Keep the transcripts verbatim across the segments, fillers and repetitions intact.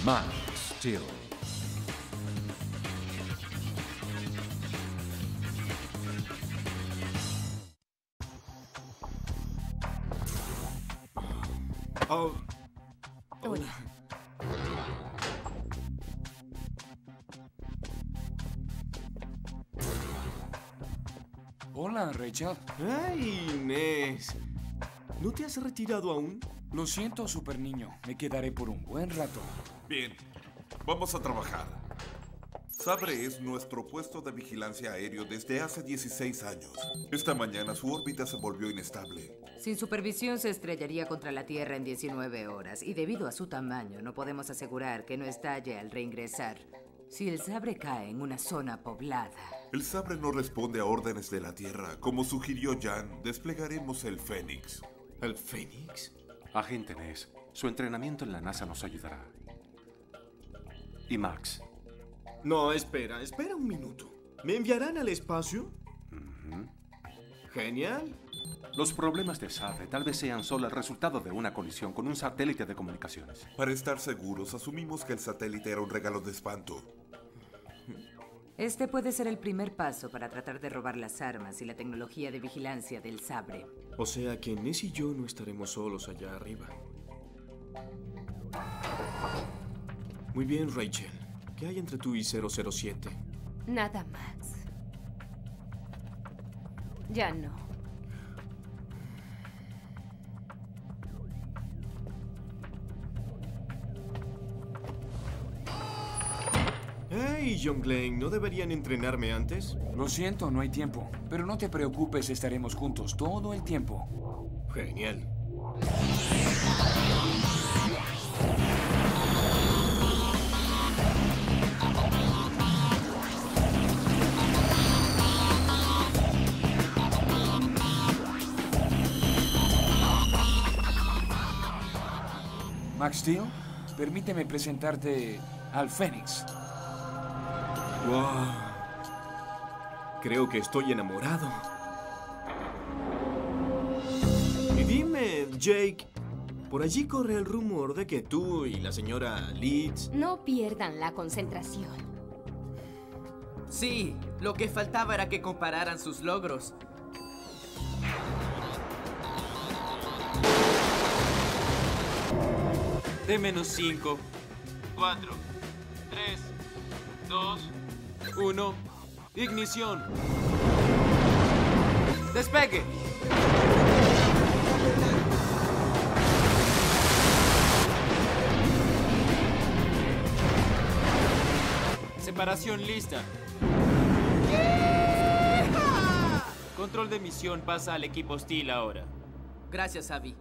Max Steel. Oh. Hola. Hola, Rachel. ¡Ay, Inés! ¿No te has retirado aún? Lo siento, super niño. Me quedaré por un buen rato. Bien, vamos a trabajar. Sabre es nuestro puesto de vigilancia aéreo desde hace dieciséis años. Esta mañana su órbita se volvió inestable. Sin supervisión se estrellaría contra la Tierra en diecinueve horas y debido a su tamaño no podemos asegurar que no estalle al reingresar. Si el Sabre cae en una zona poblada... El Sabre no responde a órdenes de la Tierra. Como sugirió Jan, desplegaremos el Fénix. ¿El Fénix? Agente Ness, su entrenamiento en la NASA nos ayudará. Y Max. No, espera, espera un minuto. ¿Me enviarán al espacio? Uh-huh. Genial. Los problemas de Sabre tal vez sean solo el resultado de una colisión con un satélite de comunicaciones. Para estar seguros, asumimos que el satélite era un regalo de espanto. Este puede ser el primer paso para tratar de robar las armas y la tecnología de vigilancia del Sabre. O sea que Ness y yo no estaremos solos allá arriba. Muy bien, Rachel. ¿Qué hay entre tú y cero cero siete? Nada, Max. Ya no. ¡Hey, John Glenn! ¿No deberían entrenarme antes? Lo siento, no hay tiempo. Pero no te preocupes, estaremos juntos todo el tiempo. Genial. Max Steel, permíteme presentarte al Fénix. ¡Wow! Creo que estoy enamorado. Y dime, Jake, por allí corre el rumor de que tú y la señora Leeds... No pierdan la concentración. Sí, lo que faltaba era que compararan sus logros. De menos cinco, cuatro, tres, dos, uno, ignición. Despegue. Separación lista. Control de misión pasa al equipo hostil ahora. Gracias, Abby.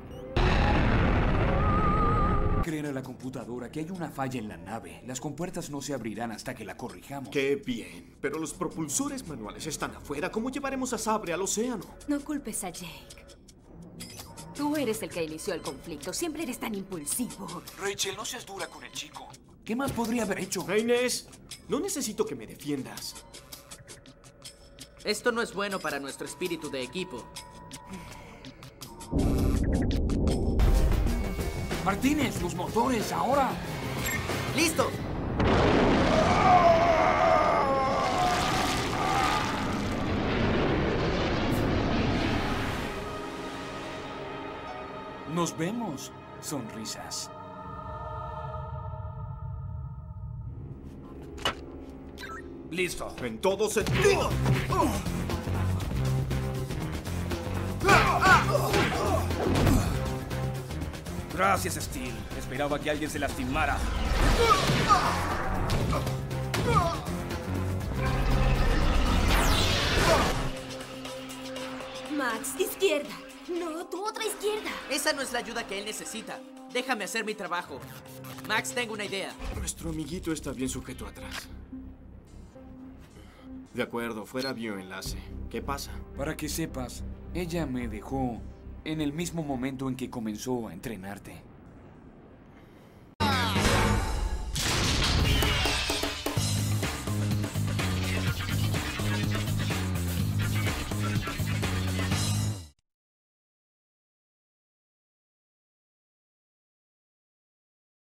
Creer a la computadora que hay una falla en la nave. Las compuertas no se abrirán hasta que la corrijamos. ¡Qué bien! Pero los propulsores manuales están afuera. ¿Cómo llevaremos a Sabre al océano? No culpes a Jake. Tú eres el que inició el conflicto. Siempre eres tan impulsivo. Rachel, no seas dura con el chico. ¿Qué más podría haber hecho? Hey, Inés, no necesito que me defiendas. Esto no es bueno para nuestro espíritu de equipo. Martínez, los motores, ahora. ¡Listo! Nos vemos. Sonrisas. Listo. En todo sentido. Gracias, Steel. Esperaba que alguien se lastimara. Max, izquierda. No, tu otra izquierda. Esa no es la ayuda que él necesita. Déjame hacer mi trabajo. Max, tengo una idea. Nuestro amiguito está bien sujeto atrás. De acuerdo, fuera bioenlace. ¿Qué pasa? Para que sepas, ella me dejó en el mismo momento en que comenzó a entrenarte.